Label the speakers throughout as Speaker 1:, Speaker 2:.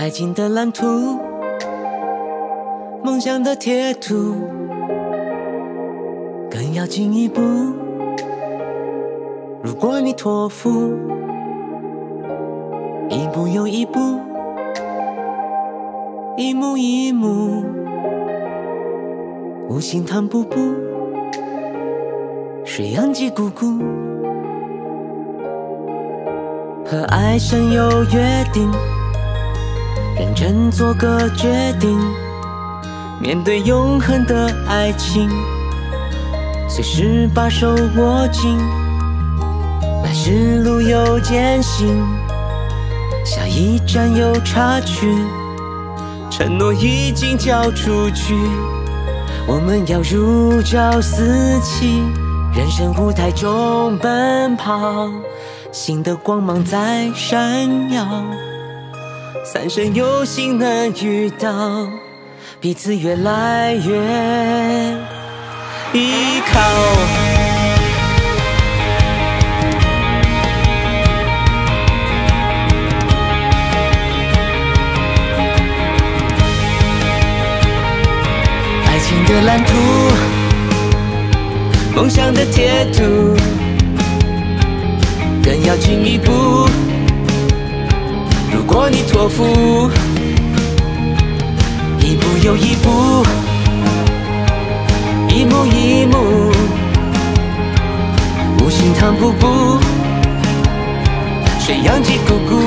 Speaker 1: 爱情的蓝图，梦想的铁途，更要进一步。如果你托付，一步又一步，一幕一幕，无心谈步步，水漾鸡咕咕。和爱神有约定，认真做个决定，面对永恒的爱情，随时把手握紧。来时路有艰辛，下一站有插曲，承诺已经交出去，我们要如胶似漆，人生舞台中奔跑，新的光芒在闪耀，三生有幸能遇到，彼此越来越依靠。爱情的蓝图，梦想的铁途，更要进一步。如果你托付，一步又一步，一幕一幕，无心谈步步，水漾鸡咕咕。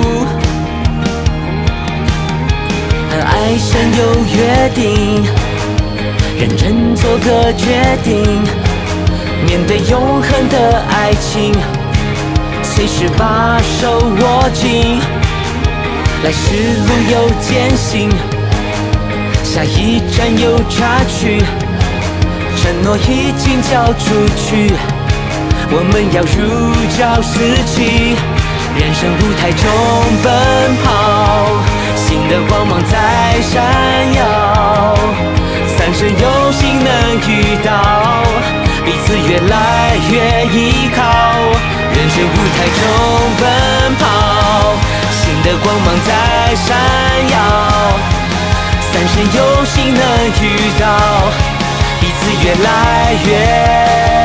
Speaker 1: 和爱神有约定，认真做个决定，面对永恒的爱情，随时把手握紧。来时路有艰辛，下一站有插曲，承诺已经交出去，我们要如胶似漆，人生舞台中奔跑，新的光芒在闪耀，三生有幸能遇到，彼此越来越依靠，人生舞台中奔跑，新的光芒在闪耀，三生有幸能遇到，彼此越来越